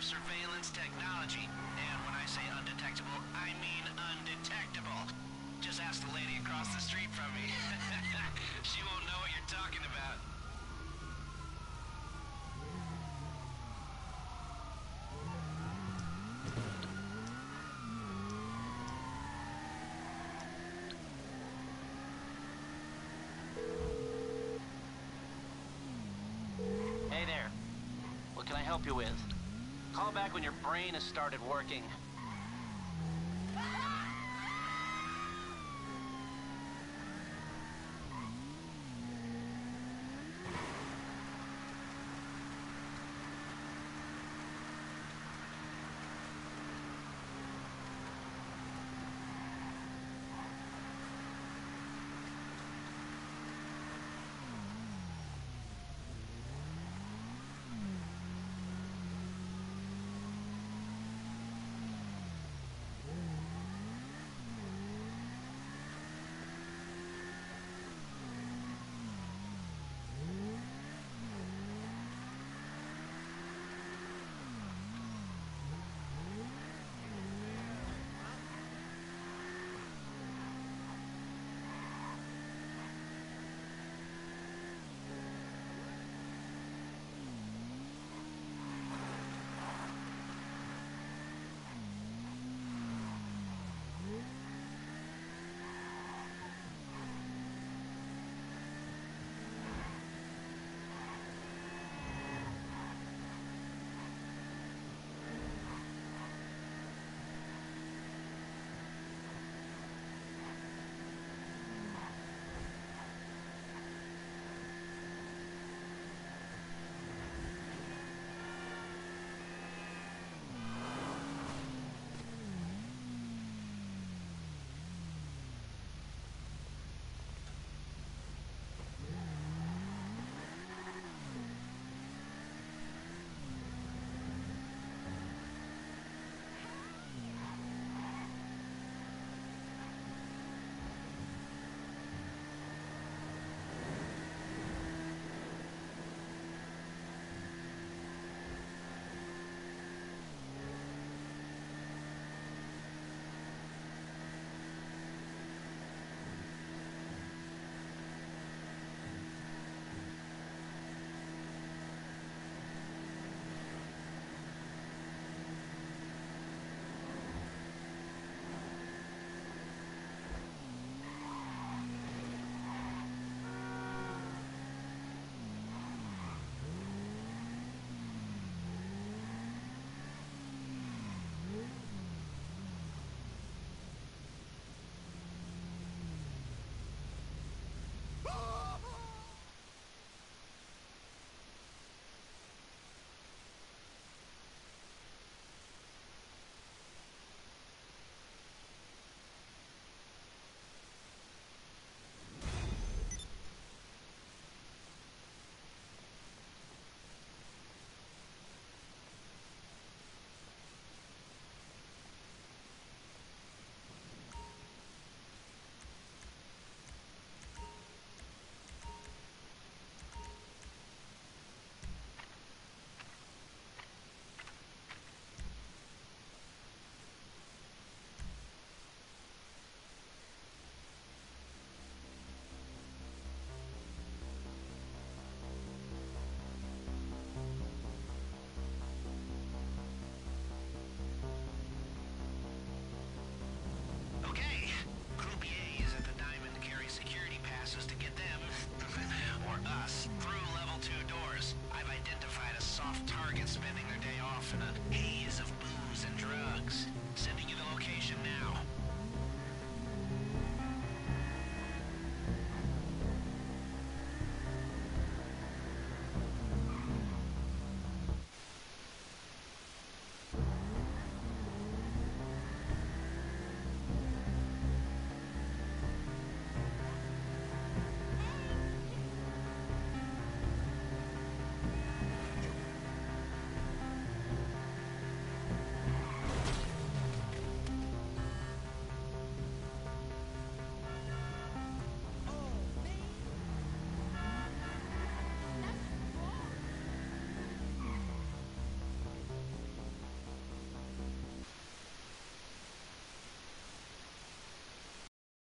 surveillance technology. And when I say undetectable, I mean undetectable. Just ask the lady across the street from me. She won't know what you're talking about. Hey there. What can I help you with? Call back when your brain has started working.